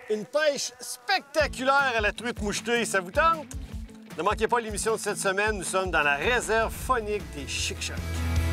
Une pêche spectaculaire à la truite mouchetée, ça vous tente? Ne manquez pas l'émission de cette semaine, nous sommes dans la réserve phonique des Chic-Chocs.